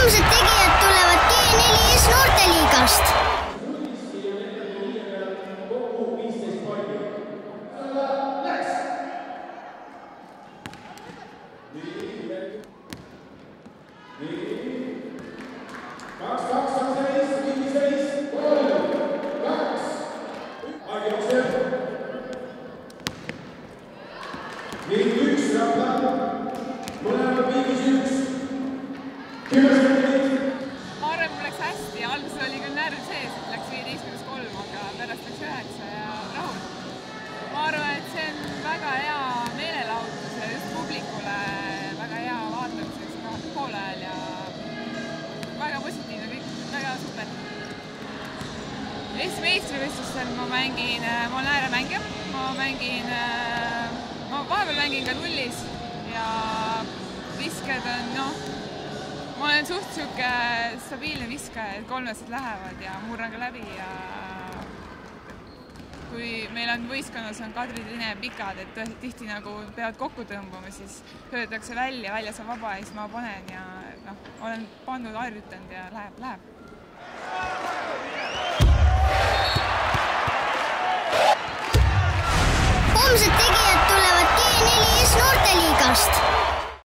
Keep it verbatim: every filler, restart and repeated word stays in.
homsed tegijad tulevad G neli S noorteliigast. Ma arvan, mul läks hästi ja alguses oli küll närv sees, et läks viieteistkümnest kolm, aga pärast läks üheksa ja rahul. Ma arvan, et see on väga hea meelelahutus ja just publikule väga hea vaatamiseks poole ajal ja väga positiivne kõik, väga super. Eesti meistrivõistlustel ma mängin, ma olen ääremängija, ma mängin, ma vahepeal mängin ka nullis ja visked on, noh, ma olen suht siuke stabiilne viskaja, et kolmesed lähevad ja murran ka läbi ja kui meil on võistkonnas on Kadrid ja pikad, et tihti nagu peavad kokku tõmbama, siis pöördatakse välja, väljas on vaba ja siis ma panen ja noh, olen pannud, harjutanud ja läheb, läheb.